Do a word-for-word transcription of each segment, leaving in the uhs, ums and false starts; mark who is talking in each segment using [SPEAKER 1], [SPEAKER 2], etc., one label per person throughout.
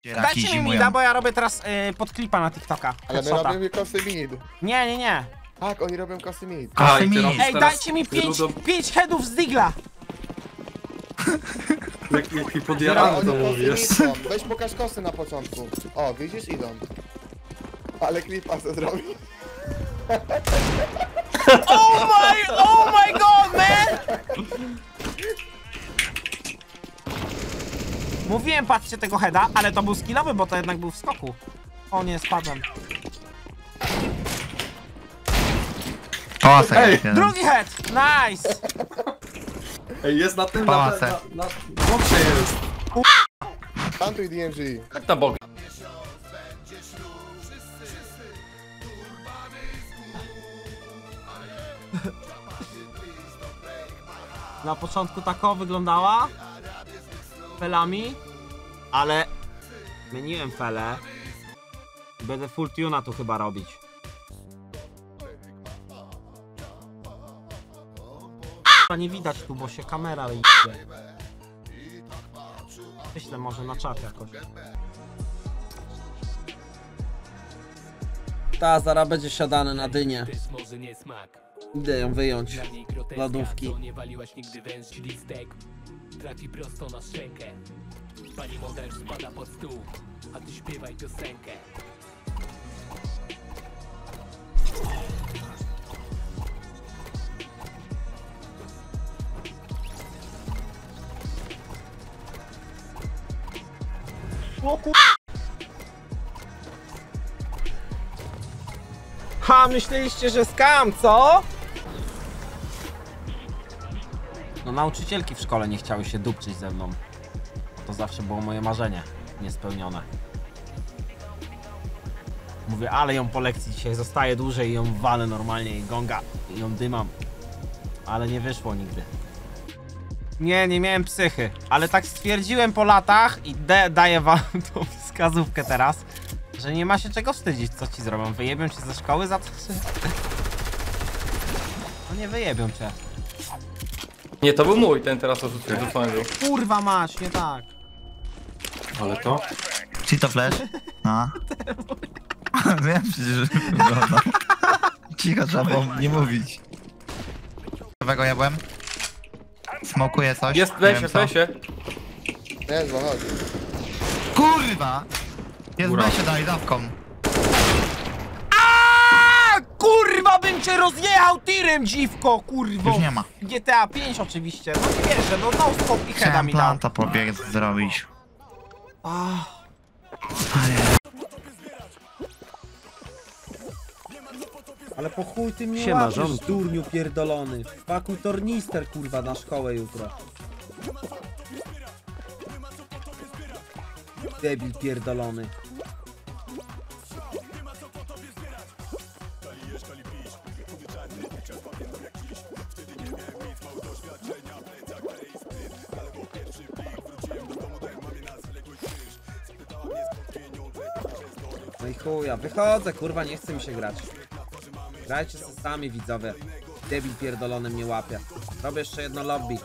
[SPEAKER 1] Dajcie mi mida, bo ja robię teraz y, pod klipa na TikToka.
[SPEAKER 2] Ale my
[SPEAKER 1] Headshota.
[SPEAKER 2] robimy kosy mid.
[SPEAKER 1] Nie, nie, nie.
[SPEAKER 2] Tak, oni robią kosy mid.
[SPEAKER 3] A, i ty robisz
[SPEAKER 1] Ej,
[SPEAKER 3] teraz
[SPEAKER 1] dajcie mi pięć,
[SPEAKER 3] ludo-
[SPEAKER 1] pięć headów z digla.
[SPEAKER 3] Jak, jak mi
[SPEAKER 2] A,
[SPEAKER 3] podjarano
[SPEAKER 2] oni
[SPEAKER 3] to
[SPEAKER 2] kosy
[SPEAKER 3] mówisz.
[SPEAKER 2] mid są. Weź pokaż kosy na początku. O, widzisz? Idą. Ale klipa se zrobi.
[SPEAKER 1] Oh my, oh my god, man! Mówiłem, patrzcie tego heada, ale to był skillowy, bo to jednak był w skoku. O nie, spadłem.
[SPEAKER 4] Pałasek
[SPEAKER 3] Ej,
[SPEAKER 4] jest jeden.
[SPEAKER 1] Drugi head, nice!
[SPEAKER 3] Ej, jest na tym, na, na,
[SPEAKER 4] Pałace.
[SPEAKER 3] na, na boksie jest.
[SPEAKER 2] Plantuj D M G.
[SPEAKER 3] Jak na boga?
[SPEAKER 1] Na początku tako wyglądała felami, ale zmieniłem felę i będę full tune'a tu chyba robić. A nie widać tu, bo się kamera idzie. Myślę może na czat jakoś. Ta, zaraz będzie siadane na dynię. Idę ją wyjąć z lodówki.
[SPEAKER 5] Nie waliłaś nigdy węż listek. Trafi prosto na szczękę. Pani model spada pod stół, a ty śpiewaj piosenkę.
[SPEAKER 1] O kur... Ha, myśleliście, że skam, co? No nauczycielki w szkole nie chciały się dupczyć ze mną. To zawsze było moje marzenie, niespełnione. Mówię, ale ją po lekcji dzisiaj zostaje dłużej i ją walę normalnie i gonga i ją dymam. Ale nie wyszło nigdy. Nie, nie miałem psychy, ale tak stwierdziłem po latach i de daję wam tą wskazówkę teraz, że nie ma się czego wstydzić, co ci zrobią. Wyjebią cię ze szkoły za to, że... No nie wyjebią cię.
[SPEAKER 3] Nie, to był mój, ten teraz orzuciłem, rzucałem go.
[SPEAKER 1] Kurwa mać, nie tak.
[SPEAKER 3] Ale to?
[SPEAKER 4] Cheeto flash? No. Wiem przecież, że wygląda. Cicho, trzeba było nie mówić. Nowego jabłem. Smokuję coś.
[SPEAKER 3] Jest,
[SPEAKER 4] nie
[SPEAKER 3] weź
[SPEAKER 4] wiem
[SPEAKER 3] się,
[SPEAKER 4] co.
[SPEAKER 3] weź się.
[SPEAKER 2] Nie, zachodzi.
[SPEAKER 4] Kurwa! Jest
[SPEAKER 3] Góra.
[SPEAKER 4] B się dalej dawką.
[SPEAKER 1] A kurwa bym cię rozjechał tirem, dziwko, kurwo.
[SPEAKER 4] Już nie ma.
[SPEAKER 1] G T A pięć oczywiście, no nie wierzę, no no scope i heada
[SPEAKER 4] Chciałem
[SPEAKER 1] mi dał.
[SPEAKER 4] planta pobieg zrobić.
[SPEAKER 1] Ach. Ale po chuj ty mnie
[SPEAKER 6] Siema,
[SPEAKER 1] łapiesz,
[SPEAKER 6] rząd.
[SPEAKER 1] durniu pierdolony. Pakuj tornister, kurwa, na szkołę jutro. Debil pierdolony. No i chuja, wychodzę, kurwa, nie chce mi się grać. Grajcie sobie sami, widzowie. Debil pierdolony mnie łapie. Robię jeszcze jedno lobby.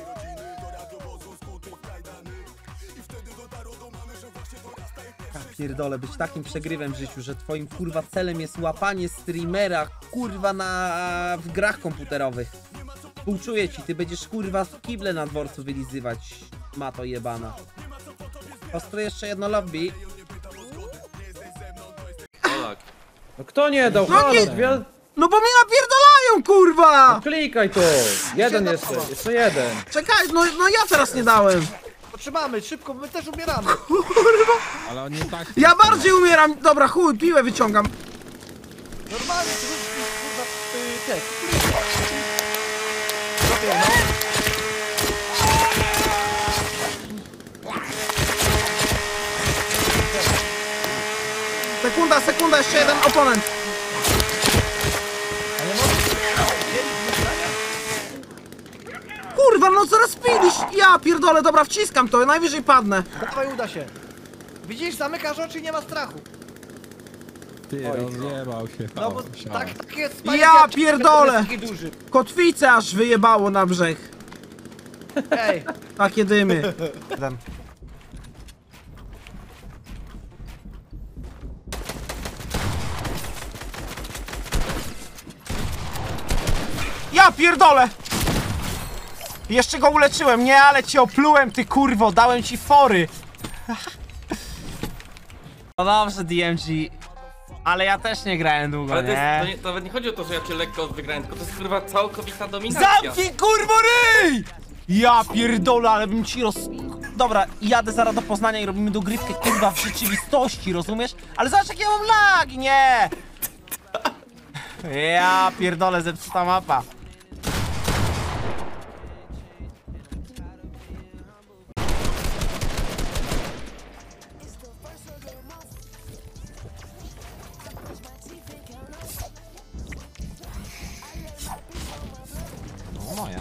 [SPEAKER 1] Ja pierdolę, być takim przegrywem w życiu, że twoim kurwa celem jest łapanie streamera, kurwa, na w grach komputerowych. Współczuję ci, ty będziesz kurwa w kible na dworcu wylizywać, mato jebana. Ostro jeszcze jedno lobby.
[SPEAKER 3] Polak.
[SPEAKER 6] No kto nie dał?
[SPEAKER 1] No
[SPEAKER 6] Halo,
[SPEAKER 1] nie-
[SPEAKER 6] dwie...
[SPEAKER 1] No bo mnie napierdalają, kurwa!
[SPEAKER 6] Klikaj tu! Jeden jeszcze, jeszcze jeden.
[SPEAKER 1] Czekaj, no, no ja teraz nie dałem.
[SPEAKER 7] Trzymamy, szybko, my też umieramy.
[SPEAKER 6] Ale on nie tak.
[SPEAKER 1] Ja bardziej umieram. Dobra, chuj, piłę wyciągam.
[SPEAKER 7] Normalnie, to jest kurwa y, tek.
[SPEAKER 1] Sekunda, sekunda, jeszcze jeden oponent. Kurwa, no coraz piliś. Ja pierdolę, dobra, wciskam to, najwyżej padnę.
[SPEAKER 7] Dawaj, uda się. Widzisz, zamykasz oczy i nie ma strachu.
[SPEAKER 6] Ty, rozjebał się.
[SPEAKER 7] No bo tak, tak jest.
[SPEAKER 1] Ja pierdolę.
[SPEAKER 7] Taki duży.
[SPEAKER 1] Kotwicę aż wyjebało na brzeg.
[SPEAKER 7] Ej,
[SPEAKER 1] Takie dymy. Jeden. Ja pierdolę! Jeszcze go uleczyłem, nie, ale cię oplułem, ty kurwo, dałem ci fory. No dobrze, D M G. Ale ja też nie grałem długo,
[SPEAKER 3] Ale to, jest,
[SPEAKER 1] nie?
[SPEAKER 3] to, nie, to nawet nie chodzi o to, że ja cię lekko wygrałem, tylko to jest kurwa całkowita dominacja.
[SPEAKER 1] Zamknij kurwo ryj! Ja pierdolę, ale bym ci roz... Dobra, jadę zaraz do Poznania i robimy dogrywkę kurwa w rzeczywistości, rozumiesz? Ale zobacz jakie ja mam lagi, nie! Ja pierdolę, zepsuta mapa. No moja.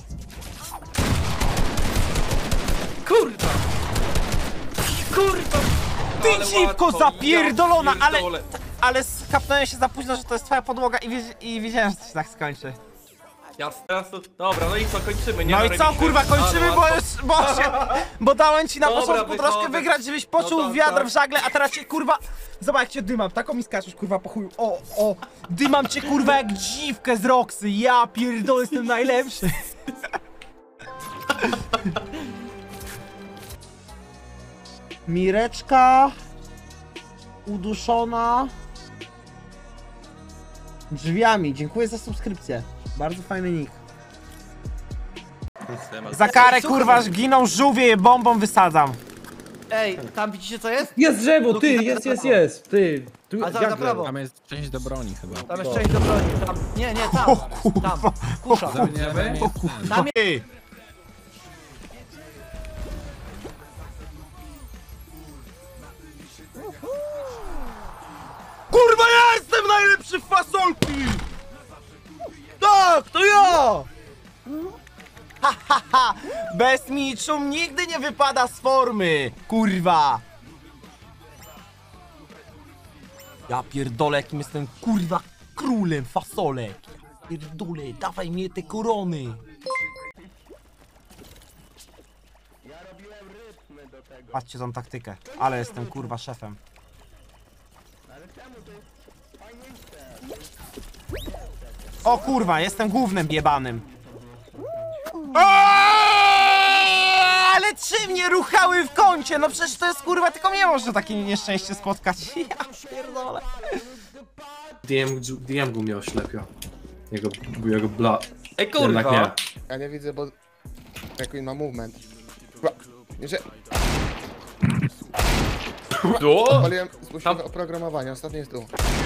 [SPEAKER 3] Kurwa! Kurwa!
[SPEAKER 1] Ty
[SPEAKER 3] Ale
[SPEAKER 1] dziwko
[SPEAKER 3] łatwo,
[SPEAKER 1] zapierdolona,
[SPEAKER 3] ja
[SPEAKER 1] ale...
[SPEAKER 3] pierdolę.
[SPEAKER 1] Ale skapnąłem się za późno, że to jest twoja podłoga i, wiedz- i wiedziałem, że to się tak skończy.
[SPEAKER 3] Ja teraz to... Dobra, no i co, kończymy, nie?
[SPEAKER 1] No
[SPEAKER 3] Na
[SPEAKER 1] i co
[SPEAKER 3] remisie.
[SPEAKER 1] kurwa kończymy,
[SPEAKER 3] Ale
[SPEAKER 1] bo
[SPEAKER 3] łatwo.
[SPEAKER 1] już, bo się, bo dałem ci na
[SPEAKER 3] Dobra,
[SPEAKER 1] początku
[SPEAKER 3] wychodzę.
[SPEAKER 1] troszkę wygrać, żebyś poczuł
[SPEAKER 3] No tak,
[SPEAKER 1] wiatr
[SPEAKER 3] tak.
[SPEAKER 1] w żagle, a teraz cię kurwa... Zobacz jak cię dymam, taką mi skaczesz kurwa po chuju, o, o, dymam cię kurwa jak dziwkę z Roxy, ja pierdolę, jestem najlepszy. Mireczka... Uduszona... Drzwiami, dziękuję za subskrypcję. Bardzo fajny nick. Za karę kurwa giną żółwie, je bombą wysadzam.
[SPEAKER 7] Ej, tam widzicie co jest?
[SPEAKER 6] Jest drzewo, ty,
[SPEAKER 7] Luki,
[SPEAKER 6] jest,
[SPEAKER 7] za
[SPEAKER 6] jest,
[SPEAKER 7] prawo.
[SPEAKER 6] jest, ty. Tu,
[SPEAKER 7] A za-
[SPEAKER 6] jak
[SPEAKER 7] za prawo.
[SPEAKER 6] Tam jest część do broni chyba.
[SPEAKER 7] Tam jest część do broni. Tam. Nie, nie, tam. Tam. Kusza.
[SPEAKER 6] Zamieniamy?
[SPEAKER 7] Tam jest...
[SPEAKER 1] Ej. Kurwa, ja jestem najlepszy w fasolki! Tak, to ja! Ha, ha, ha. Bez miczum nigdy nie wypada z formy, kurwa! Ja pierdolę, jakim jestem kurwa królem fasolek. Pierdolę, dawaj mnie te korony. Patrzcie tą taktykę, ale jestem kurwa szefem. O kurwa, jestem głównym jebanym. Aaaa, ale trzy mnie ruchały w kącie, no przecież to jest kurwa, tylko mnie może takie nieszczęście spotkać. Ja pierdolę.
[SPEAKER 8] D M, D M go mnie oślepia. Jego, jego bla...
[SPEAKER 3] Ej
[SPEAKER 8] Jednak nie.
[SPEAKER 3] kurwa!
[SPEAKER 2] Ja nie widzę, bo... Jaki ma movement. Chyba... Nie, że...
[SPEAKER 3] O!
[SPEAKER 2] Paliłem złośliwe oprogramowanie, ostatnie jest tu.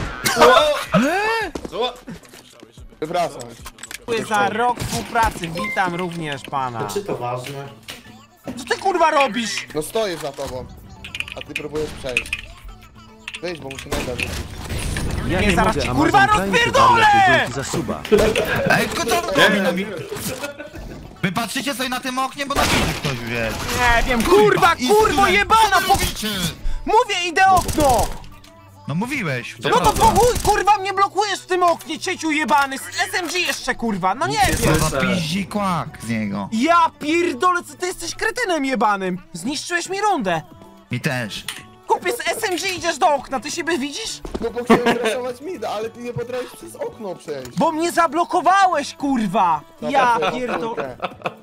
[SPEAKER 3] O!
[SPEAKER 2] Przepraszam.
[SPEAKER 1] Dziękuję za rok współpracy, witam również pana.
[SPEAKER 8] Czy to ważne?
[SPEAKER 1] Co ty kurwa robisz?
[SPEAKER 2] No stoję za tobą. A ty próbujesz przejść. Wyjdź, bo muszę najpierw rzucić.
[SPEAKER 1] Ja nie, zaraz ci kurwa rozpierdolę!
[SPEAKER 4] Ej, kto to Wy patrzycie sobie na tym oknie, bo na widzi ktoś wie.
[SPEAKER 1] Nie wiem, kurwa,
[SPEAKER 4] I
[SPEAKER 1] kurwo
[SPEAKER 4] tyle.
[SPEAKER 1] jebana!
[SPEAKER 4] Co
[SPEAKER 1] Po...
[SPEAKER 4] mówicie?
[SPEAKER 1] Mówię, idę okno!
[SPEAKER 4] No mówiłeś.
[SPEAKER 1] No to po chuj, kurwa, mnie blokujesz w tym oknie, cieciu jebany, z S M G jeszcze, kurwa, no nie wiem.
[SPEAKER 4] Co za piździ kłak z niego.
[SPEAKER 1] Ja pierdolę, co ty jesteś kretynem jebanym. Zniszczyłeś mi rundę.
[SPEAKER 4] Mi też.
[SPEAKER 1] Kupię z S M G idziesz do okna, ty siebie widzisz?
[SPEAKER 2] No bo chciałem stresować mida, ale ty nie potrafisz przez okno przejść.
[SPEAKER 1] Bo mnie zablokowałeś, kurwa. Ja
[SPEAKER 2] Dobra,
[SPEAKER 1] pierdolę.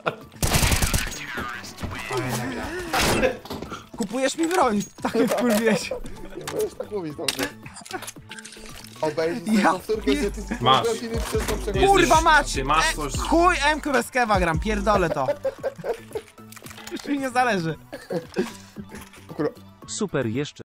[SPEAKER 1] Kupujesz mi broń, tak jak kurwiesz.
[SPEAKER 2] Nie możesz tak mówić dobrze. Obejrzyj
[SPEAKER 1] Ja
[SPEAKER 2] ja powtórkę, że ty
[SPEAKER 8] Masz.
[SPEAKER 2] pół godziny przez to przechodzisz.
[SPEAKER 1] Kurwa mać!
[SPEAKER 8] Ty masz
[SPEAKER 1] E,
[SPEAKER 8] coś...
[SPEAKER 1] chuj, M-ku bez kewa gram, pierdolę to. Już mi nie zależy.
[SPEAKER 2] Kurwa.
[SPEAKER 9] Super jeszcze.